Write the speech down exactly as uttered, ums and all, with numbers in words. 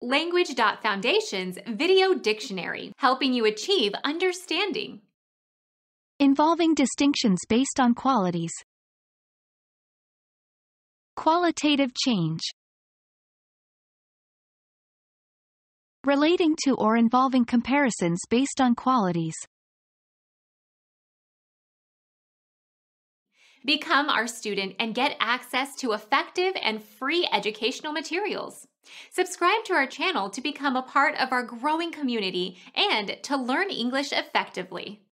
Language.Foundation's Video Dictionary, helping you achieve understanding. Involving distinctions based on qualities. Qualitative change. Relating to or involving comparisons based on qualities. Become our student and get access to effective and free educational materials. Subscribe to our channel to become a part of our growing community and to learn English effectively.